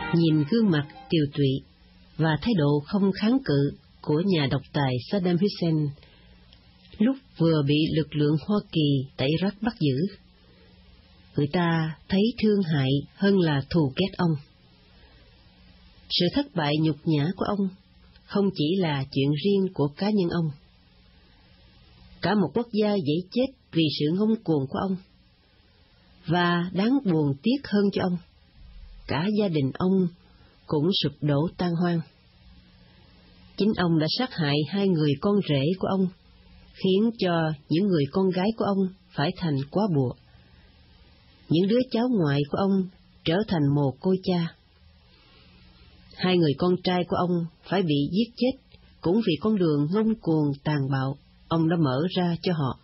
Nhìn gương mặt tiều tụy và thái độ không kháng cự của nhà độc tài Saddam Hussein lúc vừa bị lực lượng Hoa Kỳ tại Iraq bắt giữ, người ta thấy thương hại hơn là thù ghét ông. Sự thất bại nhục nhã của ông không chỉ là chuyện riêng của cá nhân ông. Cả một quốc gia dễ chết vì sự ngông cuồng của ông. Và đáng buồn tiếc hơn cho ông, cả gia đình ông cũng sụp đổ tan hoang. Chính ông đã sát hại 2 người con rể của ông, khiến cho những người con gái của ông phải thành quá bụa. Những đứa cháu ngoại của ông trở thành mồ côi cha. 2 người con trai của ông phải bị giết chết cũng vì con đường ngông cuồng tàn bạo ông đã mở ra cho họ.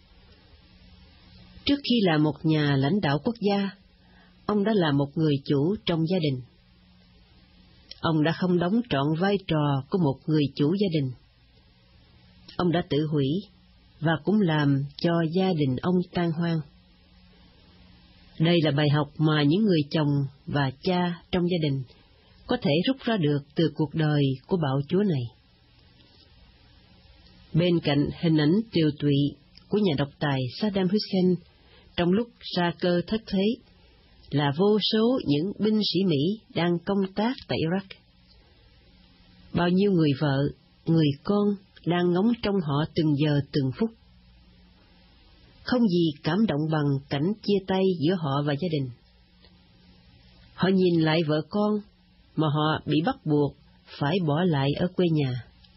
Trước khi là một nhà lãnh đạo quốc gia, ông đã là một người chủ trong gia đình. Ông đã không đóng trọn vai trò của một người chủ gia đình. Ông đã tự hủy và cũng làm cho gia đình ông tan hoang. Đây là bài học mà những người chồng và cha trong gia đình có thể rút ra được từ cuộc đời của bạo chúa này. Bên cạnh hình ảnh tiều tụy của nhà độc tài Saddam Hussein trong lúc sa cơ thất thế là vô số những binh sĩ Mỹ đang công tác tại Iraq. Bao nhiêu người vợ, người con đang ngóng trông họ từng giờ từng phút. Không gì cảm động bằng cảnh chia tay giữa họ và gia đình. Họ nhìn lại vợ con mà họ bị bắt buộc phải bỏ lại ở quê nhà.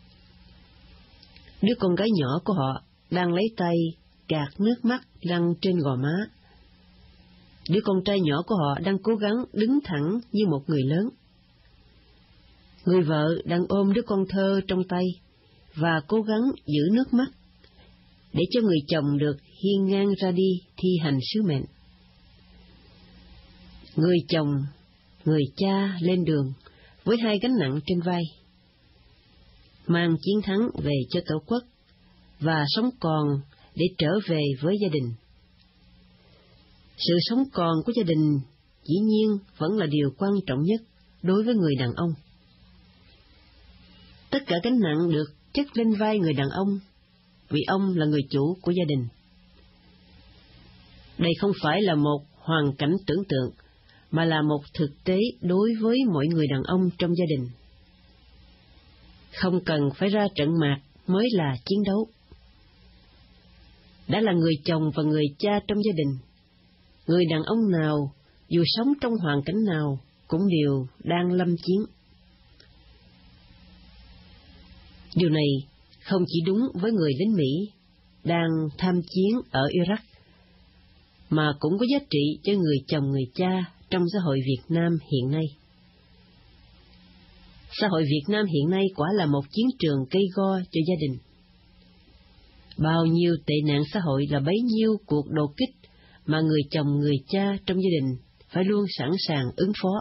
Đứa con gái nhỏ của họ đang lấy tay gạt nước mắt lăn trên gò má. Đứa con trai nhỏ của họ đang cố gắng đứng thẳng như một người lớn. Người vợ đang ôm đứa con thơ trong tay và cố gắng giữ nước mắt để cho người chồng được hiên ngang ra đi thi hành sứ mệnh. Người chồng, người cha lên đường với 2 gánh nặng trên vai, mang chiến thắng về cho Tổ quốc và sống còn để trở về với gia đình. Sự sống còn của gia đình dĩ nhiên vẫn là điều quan trọng nhất đối với người đàn ông. Tất cả gánh nặng được chất lên vai người đàn ông vì ông là người chủ của gia đình. Đây không phải là một hoàn cảnh tưởng tượng, mà là một thực tế đối với mọi người đàn ông trong gia đình. Không cần phải ra trận mạc mới là chiến đấu. Đã là người chồng và người cha trong gia đình, người đàn ông nào, dù sống trong hoàn cảnh nào, cũng đều đang lâm chiến. Điều này không chỉ đúng với người lính Mỹ đang tham chiến ở Iraq, mà cũng có giá trị cho người chồng người cha trong xã hội Việt Nam hiện nay. Xã hội Việt Nam hiện nay quả là một chiến trường cây go cho gia đình. Bao nhiêu tệ nạn xã hội là bấy nhiêu cuộc đột kích mà người chồng người cha trong gia đình phải luôn sẵn sàng ứng phó.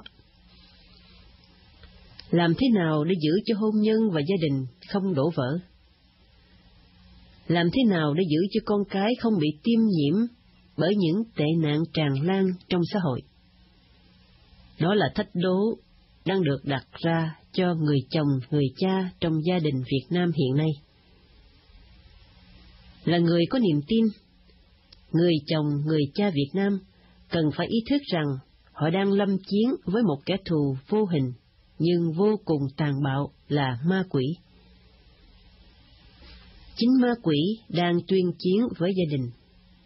Làm thế nào để giữ cho hôn nhân và gia đình không đổ vỡ? Làm thế nào để giữ cho con cái không bị tiêm nhiễm bởi những tệ nạn tràn lan trong xã hội? Đó là thách đố đang được đặt ra cho người chồng, người cha trong gia đình Việt Nam hiện nay. Là người có niềm tin, người chồng, người cha Việt Nam cần phải ý thức rằng họ đang lâm chiến với một kẻ thù vô hình nhưng vô cùng tàn bạo là ma quỷ. Chính ma quỷ đang tuyên chiến với gia đình.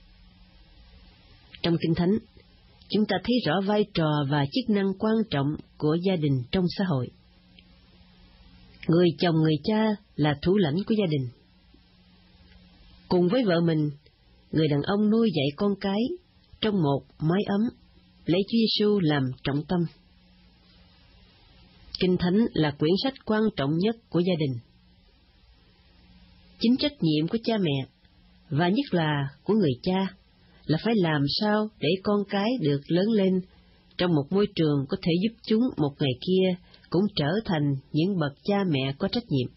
Trong Kinh Thánh, chúng ta thấy rõ vai trò và chức năng quan trọng của gia đình trong xã hội. Người chồng người cha là thủ lãnh của gia đình. Cùng với vợ mình, người đàn ông nuôi dạy con cái trong một mái ấm, lấy Chúa Giêsu làm trọng tâm. Kinh Thánh là quyển sách quan trọng nhất của gia đình. Chính trách nhiệm của cha mẹ, và nhất là của người cha, là phải làm sao để con cái được lớn lên trong một môi trường có thể giúp chúng một ngày kia cũng trở thành những bậc cha mẹ có trách nhiệm.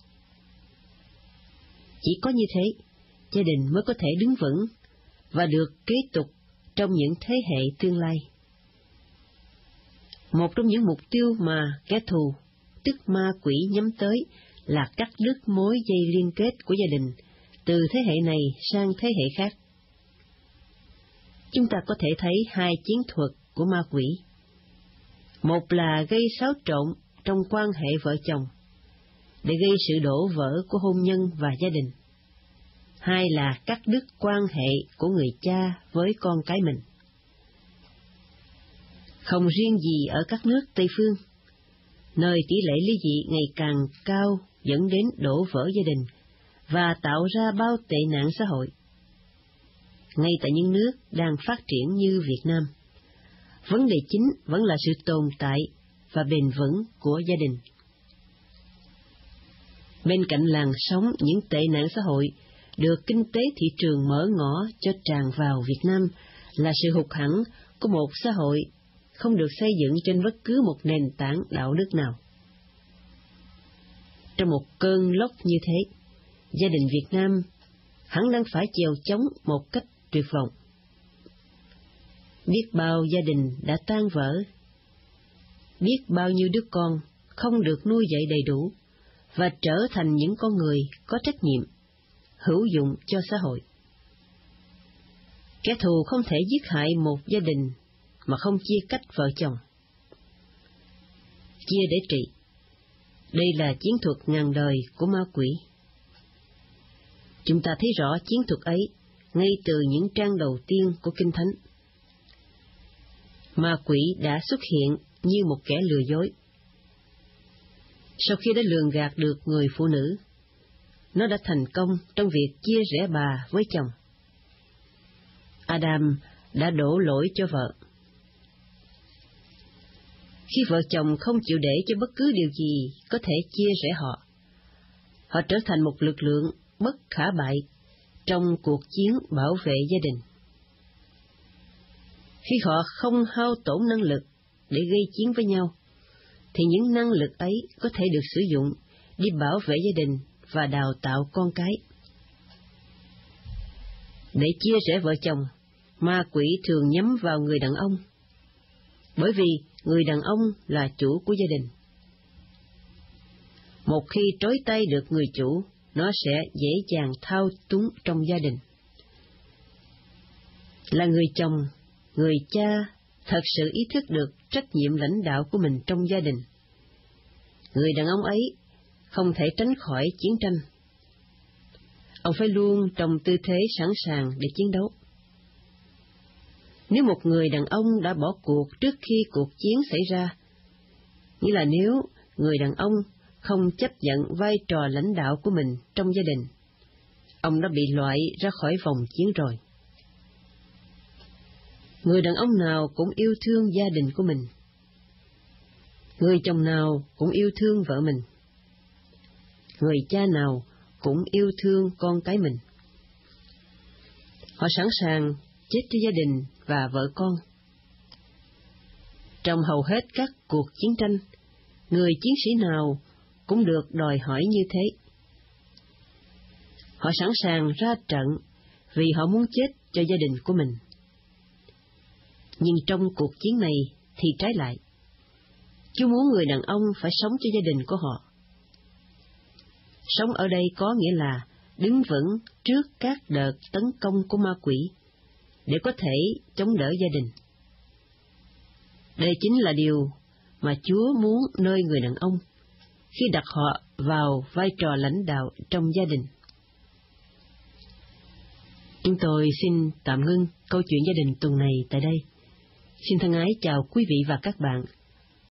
Chỉ có như thế, gia đình mới có thể đứng vững và được kế tục trong những thế hệ tương lai. Một trong những mục tiêu mà kẻ thù, tức ma quỷ nhắm tới là cắt đứt mối dây liên kết của gia đình từ thế hệ này sang thế hệ khác. Chúng ta có thể thấy hai chiến thuật của ma quỷ. Một là gây xáo trộn trong quan hệ vợ chồng, để gây sự đổ vỡ của hôn nhân và gia đình. Hai là cắt đứt quan hệ của người cha với con cái mình. Không riêng gì ở các nước Tây phương, nơi tỷ lệ ly dị ngày càng cao dẫn đến đổ vỡ gia đình và tạo ra bao tệ nạn xã hội. Ngay tại những nước đang phát triển như Việt Nam, vấn đề chính vẫn là sự tồn tại và bền vững của gia đình. Bên cạnh làn sóng những tệ nạn xã hội được kinh tế thị trường mở ngõ cho tràn vào Việt Nam là sự hụt hẫng của một xã hội không được xây dựng trên bất cứ một nền tảng đạo đức nào. Trong một cơn lốc như thế, gia đình Việt Nam hẳn đang phải chèo chống một cách tuyệt vọng. Biết bao gia đình đã tan vỡ, biết bao nhiêu đứa con không được nuôi dạy đầy đủ và trở thành những con người có trách nhiệm, hữu dụng cho xã hội. Kẻ thù không thể giết hại một gia đình mà không chia cách vợ chồng. Chia để trị, đây là chiến thuật ngàn đời của ma quỷ. Chúng ta thấy rõ chiến thuật ấy ngay từ những trang đầu tiên của Kinh Thánh. Ma quỷ đã xuất hiện như một kẻ lừa dối. Sau khi đã lường gạt được người phụ nữ, nó đã thành công trong việc chia rẽ bà với chồng. Adam đã đổ lỗi cho vợ. Khi vợ chồng không chịu để cho bất cứ điều gì có thể chia rẽ họ, họ trở thành một lực lượng bất khả bại trong cuộc chiến bảo vệ gia đình. Khi họ không hao tổn năng lực để gây chiến với nhau, thì những năng lực ấy có thể được sử dụng để bảo vệ gia đình và đào tạo con cái. Để chia rẽ vợ chồng, ma quỷ thường nhắm vào người đàn ông, bởi vì người đàn ông là chủ của gia đình. Một khi trói tay được người chủ, nó sẽ dễ dàng thao túng trong gia đình. Là người chồng, người cha thật sự ý thức được trách nhiệm lãnh đạo của mình trong gia đình. Người đàn ông ấy không thể tránh khỏi chiến tranh. Ông phải luôn trong tư thế sẵn sàng để chiến đấu. Nếu một người đàn ông đã bỏ cuộc trước khi cuộc chiến xảy ra, nghĩa là nếu người đàn ông không chấp nhận vai trò lãnh đạo của mình trong gia đình, ông đã bị loại ra khỏi vòng chiến rồi. Người đàn ông nào cũng yêu thương gia đình của mình. Người chồng nào cũng yêu thương vợ mình. Người cha nào cũng yêu thương con cái mình. Họ sẵn sàng chết cho gia đình và vợ con. Trong hầu hết các cuộc chiến tranh, người chiến sĩ nào cũng được đòi hỏi như thế. Họ sẵn sàng ra trận vì họ muốn chết cho gia đình của mình. Nhưng trong cuộc chiến này thì trái lại. Chúa muốn người đàn ông phải sống cho gia đình của họ. Sống ở đây có nghĩa là đứng vững trước các đợt tấn công của ma quỷ, để có thể chống đỡ gia đình. Đây chính là điều mà Chúa muốn nơi người đàn ông khi đặt họ vào vai trò lãnh đạo trong gia đình. Chúng tôi xin tạm ngưng câu chuyện gia đình tuần này tại đây. Xin thân ái chào quý vị và các bạn.